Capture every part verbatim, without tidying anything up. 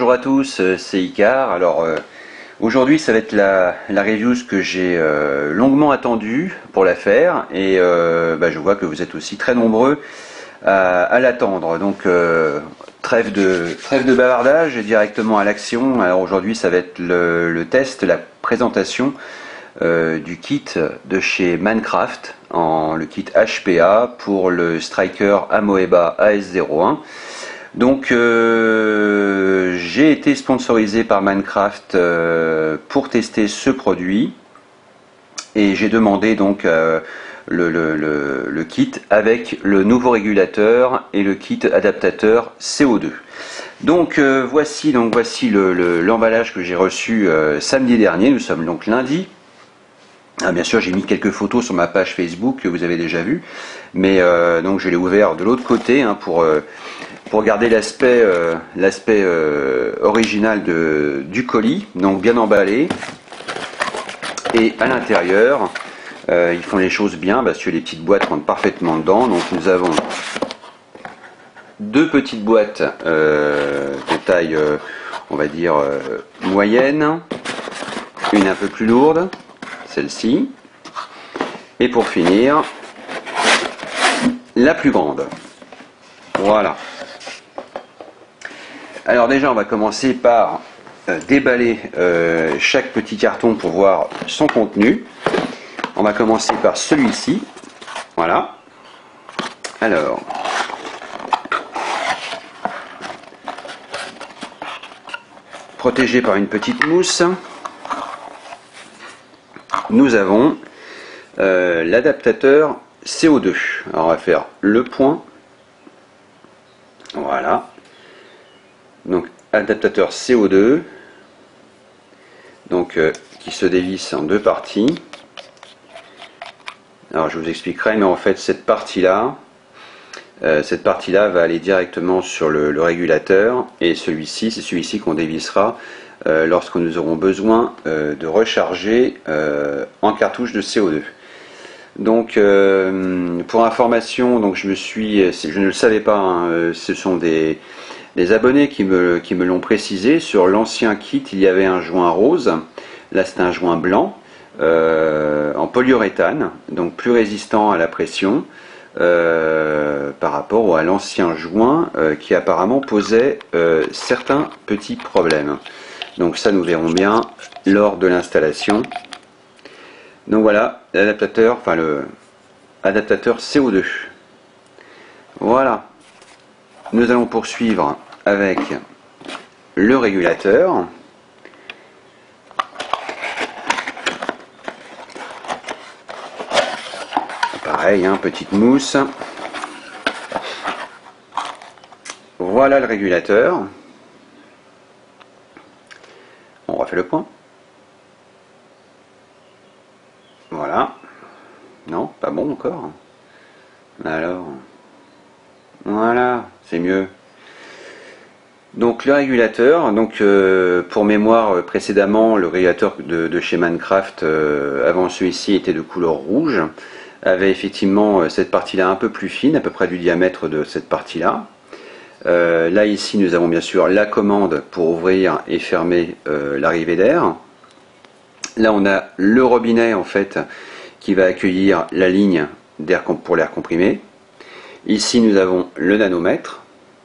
bonjour à tous, c'est Icar. Alors euh, aujourd'hui ça va être la, la review que j'ai euh, longuement attendue pour la faire et euh, bah, je vois que vous êtes aussi très nombreux à, à l'attendre. Donc euh, trêve, de, trêve de bavardage et directement à l'action. Alors aujourd'hui ça va être le, le test, la présentation euh, du kit de chez Manncraft, en le kit H P A pour le Striker Amoeba A S zéro un. Donc euh, j'ai été sponsorisé par Manncraft euh, pour tester ce produit et j'ai demandé donc euh, le, le, le, le kit avec le nouveau régulateur et le kit adaptateur C O deux. Donc euh, voici donc voici le, le, l'emballage que j'ai reçu euh, samedi dernier. Nous sommes donc lundi. Ah, bien sûr, j'ai mis quelques photos sur ma page Facebook que vous avez déjà vu, mais euh, donc je l'ai ouvert de l'autre côté hein, pour euh, pour garder l'aspect euh, l'aspect euh, original de, du colis, donc bien emballé. Et à l'intérieur, euh, ils font les choses bien parce que les petites boîtes rentrent parfaitement dedans. Donc nous avons deux petites boîtes euh, de taille, euh, on va dire euh, moyenne, une un peu plus lourde, celle-ci, et pour finir, la plus grande. Voilà. Alors déjà, on va commencer par euh, déballer euh, chaque petit carton pour voir son contenu. On va commencer par celui-ci. Voilà. Alors, protégé par une petite mousse, nous avons euh, l'adaptateur C O deux. Alors on va faire le point. Voilà. Donc adaptateur C O deux, donc euh, qui se dévisse en deux parties. Alors je vous expliquerai, mais en fait cette partie là, euh, cette partie là va aller directement sur le, le régulateur, et celui-ci, c'est celui-ci qu'on dévissera euh, lorsque nous aurons besoin euh, de recharger euh, en cartouche de C O deux. Donc euh, pour information, donc je me suis, je ne le savais pas, hein, ce sont des Les abonnés qui me, qui me l'ont précisé. Sur l'ancien kit, il y avait un joint rose. Là, c'est un joint blanc euh, en polyuréthane, donc plus résistant à la pression euh, par rapport à l'ancien joint euh, qui apparemment posait euh, certains petits problèmes. Donc ça, nous verrons bien lors de l'installation. Donc voilà, l'adaptateur, enfin le adaptateur C O deux. Voilà. Nous allons poursuivre avec le régulateur. Pareil, hein, petite mousse. Voilà le régulateur. On refait le point. Voilà. Non, pas bon encore. Alors... Voilà, c'est mieux. Donc le régulateur, donc euh, pour mémoire euh, précédemment, le régulateur de, de chez Manncraft, euh, avant celui-ci, était de couleur rouge, avait effectivement euh, cette partie-là un peu plus fine, à peu près du diamètre de cette partie-là. Euh, là ici, nous avons bien sûr la commande pour ouvrir et fermer euh, l'arrivée d'air. Là, on a le robinet en fait qui va accueillir la ligne d'air pour l'air comprimé. Ici, nous avons le nanomètre.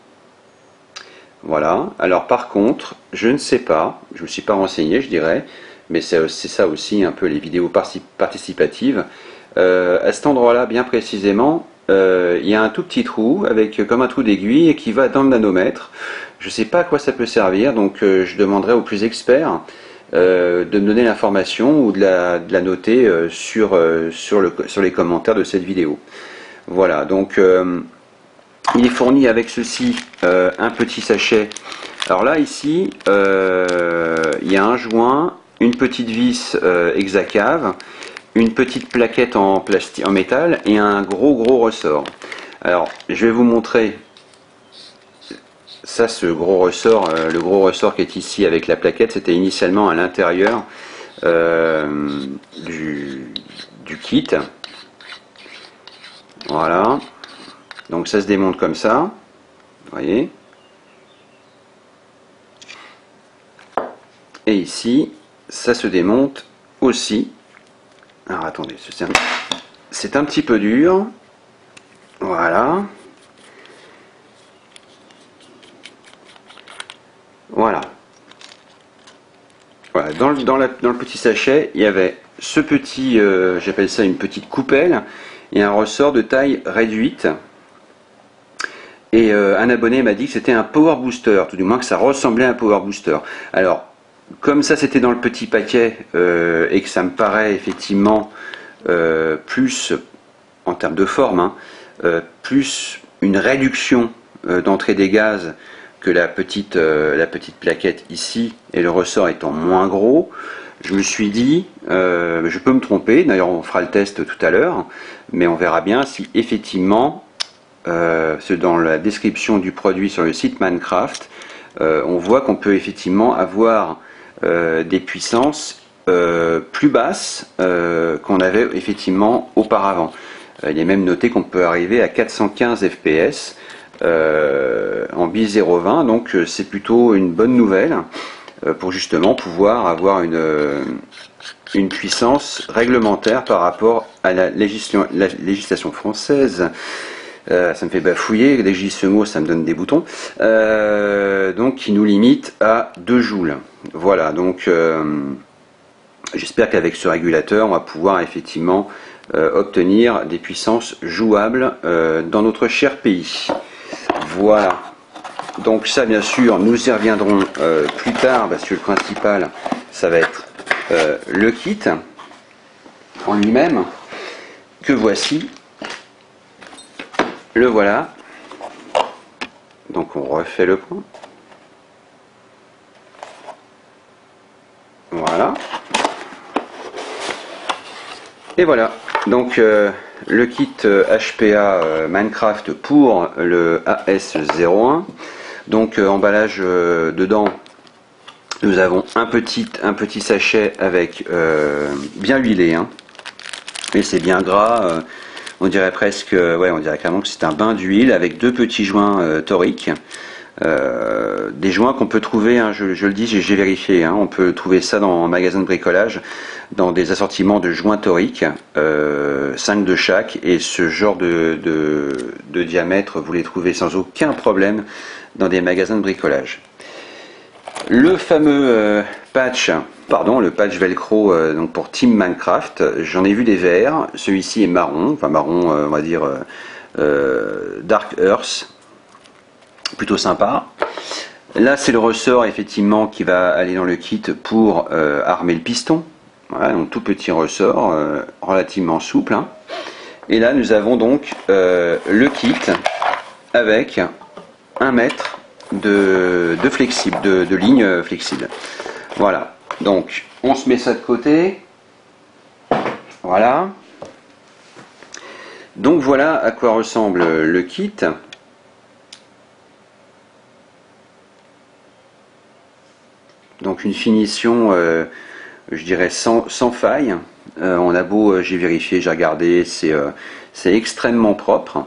Voilà. Alors, par contre, je ne sais pas, je ne me suis pas renseigné, je dirais, mais c'est ça aussi un peu les vidéos participatives. Euh, à cet endroit-là, bien précisément, euh, il y a un tout petit trou avec comme un trou d'aiguille et qui va dans le nanomètre. Je ne sais pas à quoi ça peut servir, donc euh, je demanderai aux plus experts euh, de me donner l'information ou de la, de la noter euh, sur, euh, sur, le, sur les commentaires de cette vidéo. Voilà, donc euh, il est fourni avec ceci, euh, un petit sachet. Alors là, ici, euh, il y a un joint, une petite vis euh, hexacave, une petite plaquette en, plastique, en métal et un gros gros ressort. Alors, je vais vous montrer ça, ce gros ressort, euh, le gros ressort qui est ici avec la plaquette, c'était initialement à l'intérieur euh, du, du kit. Voilà, donc ça se démonte comme ça, vous voyez. Et ici, ça se démonte aussi. Alors attendez, c'est un, un petit peu dur. Voilà. Voilà. Voilà. Dans, le, dans, la, dans le petit sachet, il y avait ce petit, euh, j'appelle ça une petite coupelle, et un ressort de taille réduite. Et euh, un abonné m'a dit que c'était un Power Booster, tout du moins que ça ressemblait à un Power Booster. Alors, comme ça c'était dans le petit paquet, euh, et que ça me paraît effectivement euh, plus, en termes de forme, hein, euh, plus une réduction euh, d'entrée des gaz que la petite, euh, la petite plaquette ici, et le ressort étant moins gros, je me suis dit, euh, je peux me tromper, d'ailleurs on fera le test tout à l'heure, mais on verra bien si effectivement, euh, dans la description du produit sur le site Minecraft, euh, on voit qu'on peut effectivement avoir euh, des puissances euh, plus basses euh, qu'on avait effectivement auparavant. Euh, il est même noté qu'on peut arriver à quatre cent quinze F P S euh, en bis zéro vingt, donc c'est plutôt une bonne nouvelle euh, pour justement pouvoir avoir une, une puissance réglementaire par rapport à la législation, la législation française. Euh, ça me fait bafouiller, dès que je dis ce mot ça me donne des boutons, euh, donc qui nous limite à deux joules. Voilà, donc euh, j'espère qu'avec ce régulateur on va pouvoir effectivement euh, obtenir des puissances jouables euh, dans notre cher pays. Voilà, donc ça bien sûr nous y reviendrons euh, plus tard, parce que le principal ça va être euh, le kit en lui-même, que voici. Le voilà, donc on refait le point, voilà, et voilà, donc euh, le kit H P A euh, Minecraft pour le A S zéro un, donc euh, emballage euh, dedans, nous avons un petit, un petit sachet avec, euh, bien huilé, hein, mais c'est bien gras, euh, on dirait presque, ouais, on dirait carrément que c'est un bain d'huile avec deux petits joints euh, toriques. Euh, des joints qu'on peut trouver, hein, je, je le dis, j'ai vérifié, hein, on peut trouver ça dans un magasin de bricolage, dans des assortiments de joints toriques, euh, cinq de chaque, et ce genre de, de, de diamètre, vous les trouvez sans aucun problème dans des magasins de bricolage. Le fameux euh, patch, pardon, le patch velcro euh, donc pour Team Minecraft, j'en ai vu des verts, celui-ci est marron, enfin marron euh, on va dire euh, euh, Dark Earth, plutôt sympa. Là c'est le ressort effectivement qui va aller dans le kit pour euh, armer le piston, voilà, donc tout petit ressort, euh, relativement souple, hein. Et là nous avons donc euh, le kit avec un mètre de, de flexible, de, de ligne flexible. Voilà, donc on se met ça de côté. Voilà. Donc voilà à quoi ressemble le kit. Donc une finition, euh, je dirais sans, sans faille. Euh, on a beau, euh, j'ai vérifié, j'ai regardé, c'est euh, c'est extrêmement propre.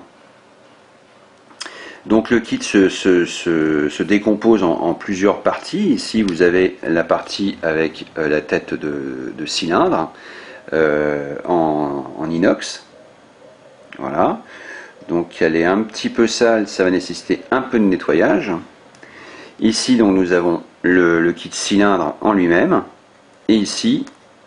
Donc le kit se, se, se, se décompose en, en plusieurs parties. Ici vous avez la partie avec euh, la tête de, de cylindre euh, en, en inox. Voilà. Donc elle est un petit peu sale, ça va nécessiter un peu de nettoyage. Ici donc nous avons le, le kit cylindre en lui-même. Et ici,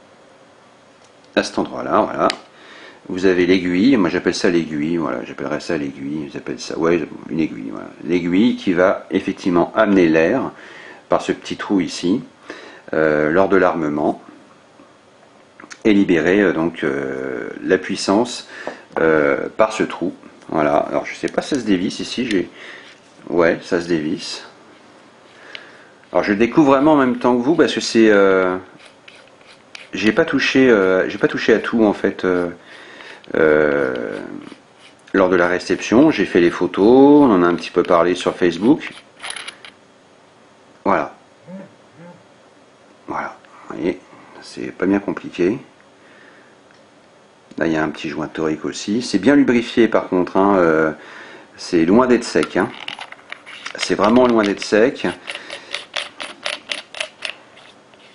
à cet endroit-là, voilà. Vous avez l'aiguille, moi j'appelle ça l'aiguille, voilà, j'appellerais ça l'aiguille, j'appelle ça, ouais, une aiguille, voilà. L'aiguille qui va effectivement amener l'air par ce petit trou ici, euh, lors de l'armement, et libérer euh, donc euh, la puissance euh, par ce trou, voilà. Alors je sais pas si ça se dévisse ici, j'ai, ouais, ça se dévisse. Alors je le découvre vraiment en même temps que vous, parce que c'est, euh... j'ai pas touché, euh... j'ai pas touché à tout en fait. Euh... Euh, lors de la réception, j'ai fait les photos, on en a un petit peu parlé sur Facebook. Voilà. Voilà. Vous voyez, c'est pas bien compliqué. Là, il y a un petit joint torique aussi. C'est bien lubrifié par contre. Hein, euh, c'est loin d'être sec. Hein. C'est vraiment loin d'être sec.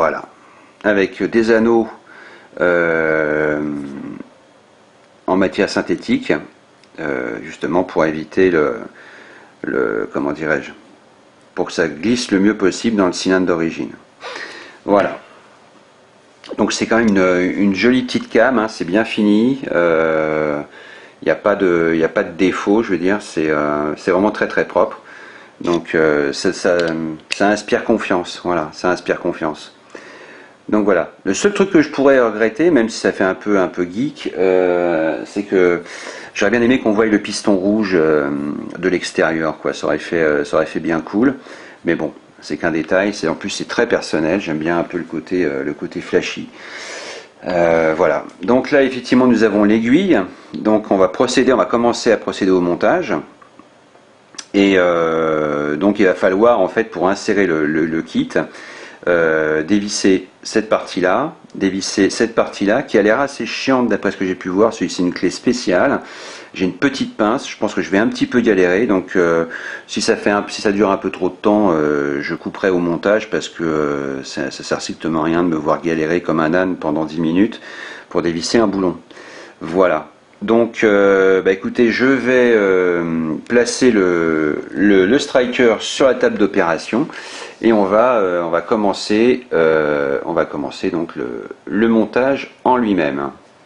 voilà, avec des anneaux euh, en matière synthétique, euh, justement pour éviter le, le comment dirais-je, pour que ça glisse le mieux possible dans le cylindre d'origine. Voilà. Donc c'est quand même une, une jolie petite cam, hein, c'est bien fini. Euh, Il n'y a pas de, il n'y a pas de défaut, je veux dire, c'est euh, c'est vraiment très très propre. Donc euh, ça, ça, ça inspire confiance, voilà, ça inspire confiance. Donc voilà, le seul truc que je pourrais regretter, même si ça fait un peu un peu geek, euh, c'est que j'aurais bien aimé qu'on voie le piston rouge euh, de l'extérieur, quoi. Ça aurait fait, euh, ça aurait fait bien cool. Mais bon, c'est qu'un détail. C'est en plus c'est très personnel. J'aime bien un peu le côté, euh, le côté flashy. Euh, voilà. Donc là, effectivement, nous avons l'aiguille. Donc on va procéder, on va commencer à procéder au montage. Et euh, donc il va falloir en fait pour insérer le, le, le kit, euh, dévisser cette partie-là, dévisser cette partie-là qui a l'air assez chiante d'après ce que j'ai pu voir. C'est une clé spéciale. J'ai une petite pince. Je pense que je vais un petit peu galérer. Donc euh, si ça fait un, si ça dure un peu trop de temps, euh, je couperai au montage parce que euh, ça, ça sert strictement à rien de me voir galérer comme un âne pendant dix minutes pour dévisser un boulon. Voilà. Donc, euh, bah écoutez, je vais euh, placer le, le, le striker sur la table d'opération et on va, euh, on va commencer, euh, on va commencer donc le, le montage en lui-même.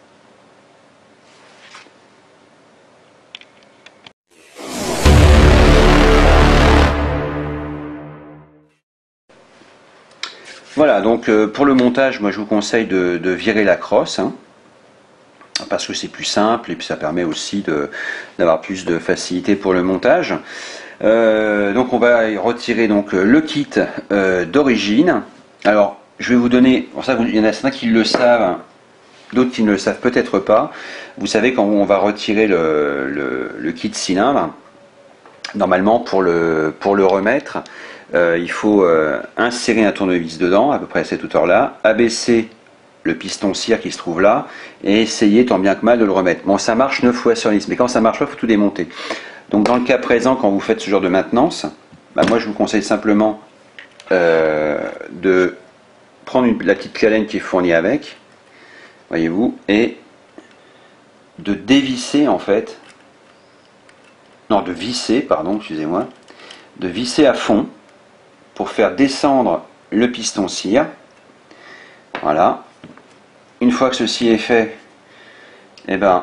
Voilà, donc euh, pour le montage, moi je vous conseille de, de virer la crosse. Hein. Parce que c'est plus simple et puis ça permet aussi d'avoir plus de facilité pour le montage. Euh, donc on va retirer donc le kit euh, d'origine. Alors je vais vous donner, pour ça il y en a certains qui le savent, d'autres qui ne le savent peut-être pas. Vous savez quand on va retirer le, le, le kit cylindre, normalement pour le, pour le remettre, euh, il faut euh, insérer un tournevis dedans, à peu près à cette hauteur-là, abaisser le piston cire qui se trouve là et essayer tant bien que mal de le remettre. Bon, ça marche neuf fois sur dix, mais quand ça marche pas, il faut tout démonter. Donc dans le cas présent, quand vous faites ce genre de maintenance, bah moi je vous conseille simplement euh, de prendre une, la petite clé Allen qui est fournie avec, voyez-vous, et de dévisser en fait, non de visser, pardon, excusez-moi, de visser à fond pour faire descendre le piston cire. Voilà. Une fois que ceci est fait, eh ben,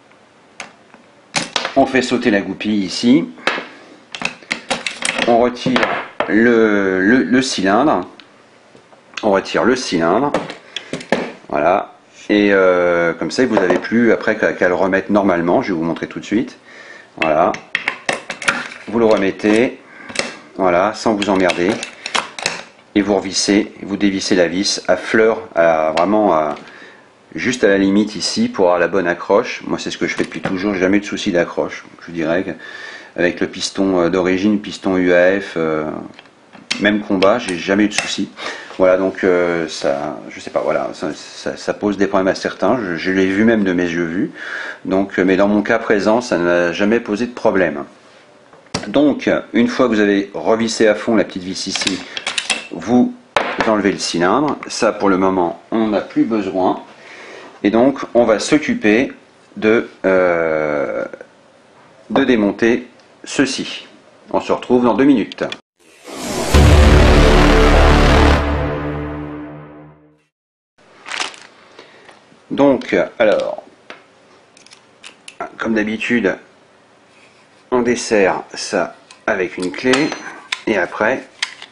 on fait sauter la goupille ici. On retire le, le, le cylindre. On retire le cylindre. Voilà. Et euh, comme ça, vous n'avez plus après qu'à le remettre normalement. Je vais vous montrer tout de suite. Voilà. Vous le remettez. Voilà, sans vous emmerder. Et vous revissez, vous dévissez la vis à fleur, à, vraiment à... juste à la limite ici pour avoir la bonne accroche. Moi c'est ce que je fais depuis toujours, j'ai jamais eu de souci d'accroche. Je dirais qu'avec le piston d'origine, piston U A F, euh, même combat, j'ai jamais eu de souci. Voilà, donc euh, ça, je sais pas, voilà, ça, ça, ça pose des problèmes à certains, je, je l'ai vu même de mes yeux vus. Donc, mais dans mon cas présent, ça n'a jamais posé de problème. Donc, une fois que vous avez revissé à fond la petite vis ici, vous enlevez le cylindre. Ça, pour le moment, on n'a plus besoin. Et donc, on va s'occuper de, euh, de démonter ceci. On se retrouve dans deux minutes. Donc, alors, comme d'habitude, on dessert ça avec une clé. Et après,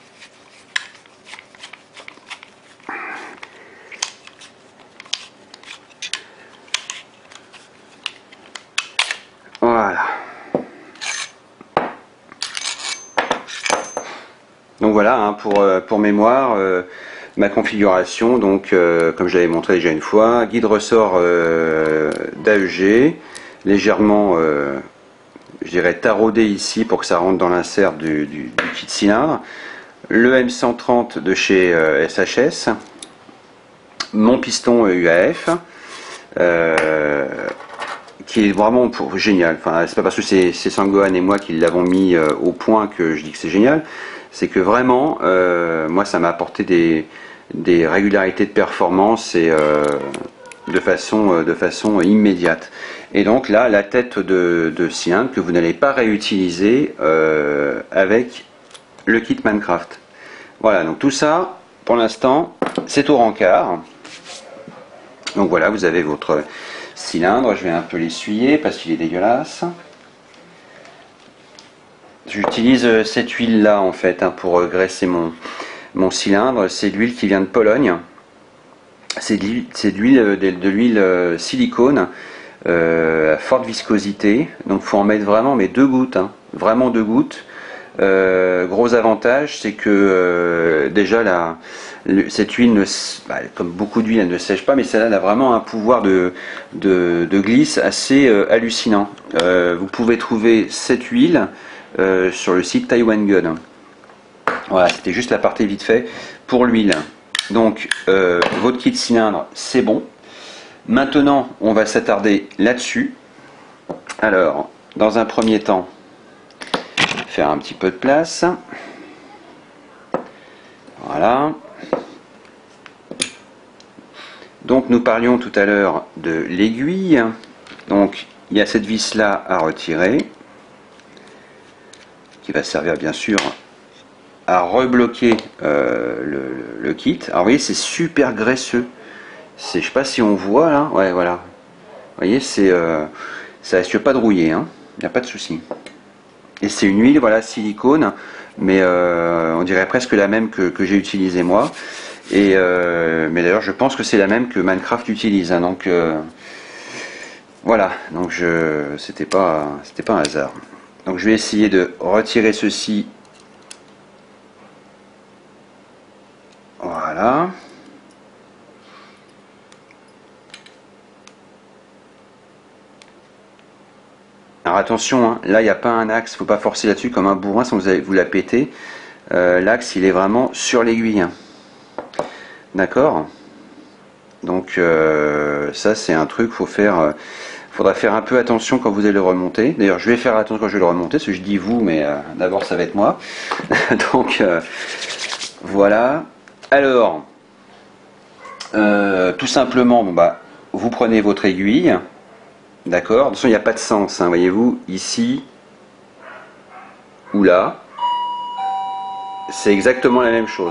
voilà. Donc voilà, hein, pour, pour mémoire, euh, ma configuration, donc euh, comme je l'avais montré déjà une fois, guide ressort euh, d'A E G, légèrement, euh, je dirais, taraudé ici pour que ça rentre dans l'insert du, du, du kit cylindre, le M cent trente de chez euh, S H S, mon piston U A F, euh, qui est vraiment pour, génial. Enfin, c'est pas parce que c'est Sangohan et moi qui l'avons mis euh, au point que je dis que c'est génial. C'est que vraiment, euh, moi, ça m'a apporté des, des régularités de performance et euh, de façon, de façon immédiate. Et donc là, la tête de, de cylindre que vous n'allez pas réutiliser euh, avec le kit Minecraft. Voilà, donc tout ça, pour l'instant, c'est au rencard. Donc voilà, vous avez votre cylindre. Je vais un peu l'essuyer parce qu'il est dégueulasse. J'utilise cette huile là en fait hein, pour graisser mon, mon cylindre. C'est de l'huile qui vient de Pologne. C'est de l'huile de, de l'huile silicone euh, à forte viscosité. Donc faut en mettre vraiment mais deux gouttes, hein, vraiment deux gouttes. Euh, gros avantage, c'est que euh, déjà la, le, cette huile, ne, bah, comme beaucoup d'huile, elle ne sèche pas, mais celle-là a vraiment un pouvoir de, de, de glisse assez euh, hallucinant. Euh, vous pouvez trouver cette huile euh, sur le site Taiwan Gun. Voilà, c'était juste la partie vite fait pour l'huile. Donc euh, votre kit cylindre, c'est bon. Maintenant, on va s'attarder là-dessus. Alors, dans un premier temps, faire un petit peu de place. Voilà. Donc nous parlions tout à l'heure de l'aiguille. Donc il y a cette vis là à retirer qui va servir bien sûr à rebloquer euh, le, le, le kit. Alors vous voyez, c'est super graisseux. C'est, je sais pas si on voit là. Ouais, voilà. Vous voyez, c'est euh, ça risque pas de rouiller, hein. Il n'y a pas de souci. Et c'est une huile, voilà, silicone, mais euh, on dirait presque la même que, que j'ai utilisée moi. Et euh, mais d'ailleurs, je pense que c'est la même que Minecraft utilise. Hein, donc euh, voilà, donc je, c'était pas, c'était pas un hasard. Donc je vais essayer de retirer ceci. Voilà. Alors attention, hein, là il n'y a pas un axe, il ne faut pas forcer là-dessus comme un bourrin, sinon vous allez vous la péter. Euh, L'axe il est vraiment sur l'aiguille. D'accord. Donc euh, ça c'est un truc, faut faire, euh, faudra faire un peu attention quand vous allez le remonter. D'ailleurs je vais faire attention quand je vais le remonter, parce que je dis vous, mais euh, d'abord ça va être moi. Donc euh, voilà. Alors, euh, tout simplement, bon bah, vous prenez votre aiguille. D'accord. De toute façon, il n'y a pas de sens, hein, voyez-vous, ici ou là, c'est exactement la même chose.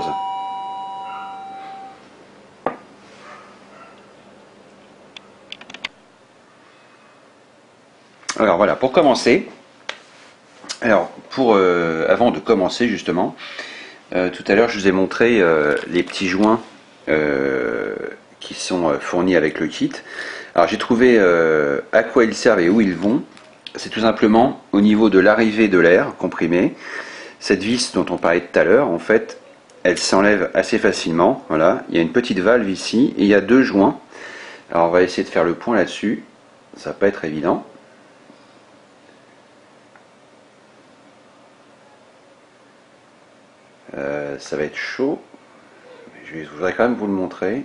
Alors voilà, pour commencer, alors pour euh, avant de commencer justement, euh, tout à l'heure je vous ai montré euh, les petits joints euh, qui sont euh, fournis avec le kit. Alors j'ai trouvé euh, à quoi ils servent et où ils vont. C'est tout simplement au niveau de l'arrivée de l'air comprimé. Cette vis dont on parlait tout à l'heure, en fait, elle s'enlève assez facilement. Voilà, il y a une petite valve ici et il y a deux joints. Alors on va essayer de faire le point là-dessus. Ça va pas être évident. Euh, ça va être chaud. Je voudrais quand même vous le montrer.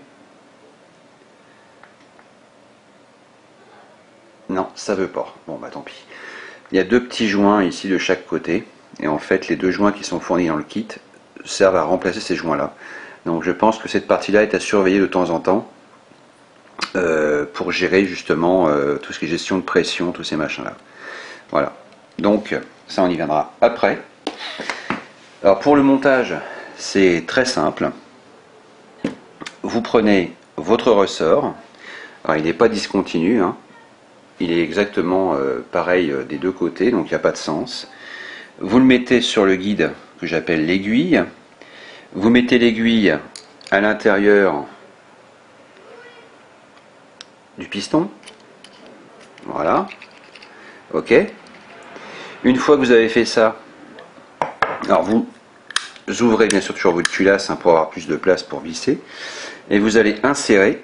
Non, ça veut pas. Bon bah tant pis. Il y a deux petits joints ici de chaque côté. Et en fait, les deux joints qui sont fournis dans le kit servent à remplacer ces joints-là. Donc je pense que cette partie-là est à surveiller de temps en temps euh, pour gérer justement euh, tout ce qui est gestion de pression, tous ces machins-là. Voilà. Donc ça, on y viendra après. Alors pour le montage, c'est très simple. Vous prenez votre ressort. Alors il n'est pas discontinu, hein. Il est exactement euh, pareil euh, des deux côtés, donc il n'y a pas de sens. Vous le mettez sur le guide que j'appelle l'aiguille. Vous mettez l'aiguille à l'intérieur du piston. Voilà. Ok. Une fois que vous avez fait ça, alors vous ouvrez bien sûr toujours votre culasse hein, pour avoir plus de place pour visser. Et vous allez insérer,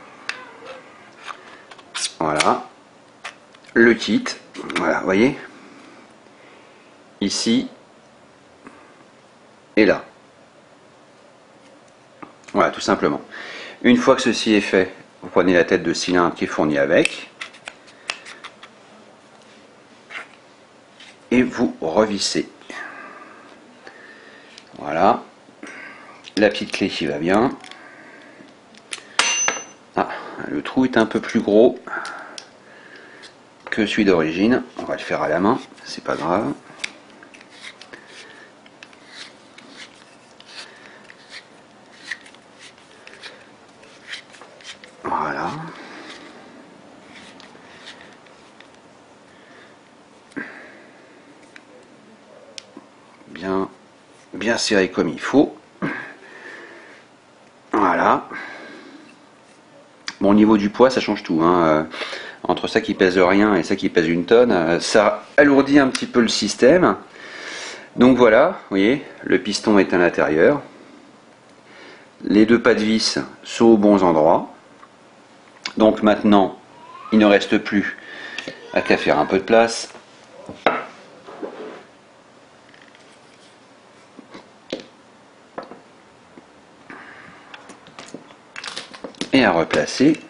voilà, le kit. Voilà, vous voyez, ici et là. Voilà, tout simplement. Une fois que ceci est fait, vous prenez la tête de cylindre qui est fournie avec et vous revissez. Voilà, la petite clé qui va bien. le trou est un peu plus gros que celui d'origine. On va le faire à la main, c'est pas grave. Voilà. Bien, bien serré comme il faut. Voilà. Bon, au niveau du poids, ça change tout, hein. Euh, entre ça qui pèse rien et ça qui pèse une tonne, euh, ça alourdit un petit peu le système. Donc voilà, vous voyez, le piston est à l'intérieur. Les deux pas de vis sont aux bons endroits. Donc maintenant, il ne reste plus à qu'à faire un peu de place. Et à replacer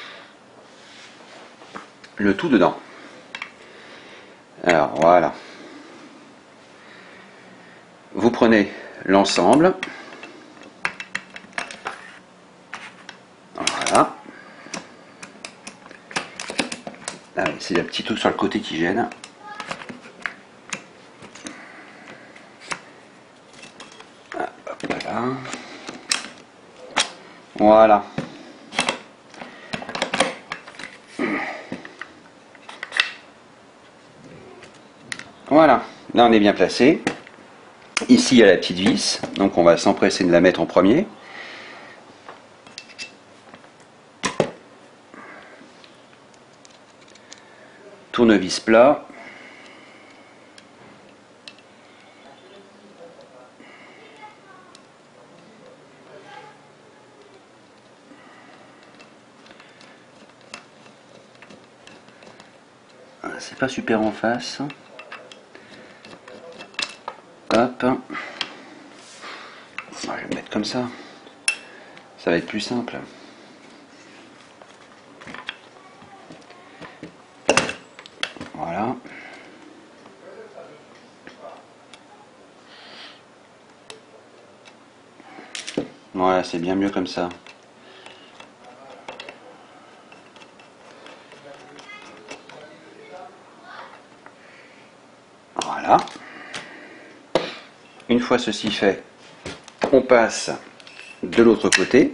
le tout dedans. Alors voilà. Vous prenez l'ensemble. Voilà. Ah oui, c'est le petit truc sur le côté qui gêne. Ah, hop, voilà. Voilà. Voilà, là on est bien placé. Ici il y a la petite vis, donc on va s'empresser de la mettre en premier. Tournevis plat. C'est pas super en face. Hop. Je vais le mettre comme ça. Ça va être plus simple. Voilà. Voilà, c'est bien mieux comme ça. Voilà. Une fois ceci fait, on passe de l'autre côté.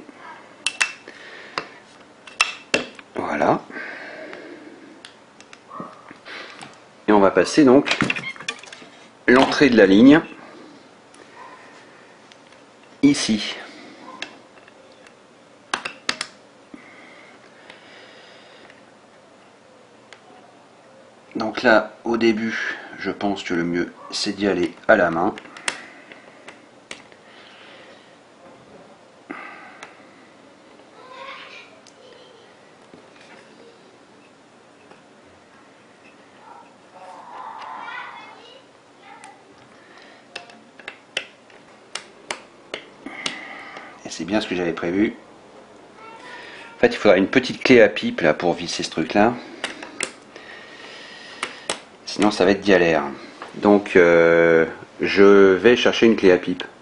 Voilà. Et on va passer donc l'entrée de la ligne ici. Donc là, au début, je pense que le mieux, c'est d'y aller à la main. Et c'est bien ce que j'avais prévu. En fait, il faudra une petite clé à pipe là pour visser ce truc-là. Sinon, ça va être galère. Donc, euh, je vais chercher une clé à pipe.